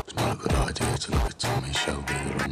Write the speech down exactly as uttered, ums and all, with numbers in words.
It's not a good idea to look at Tommy Shelby, the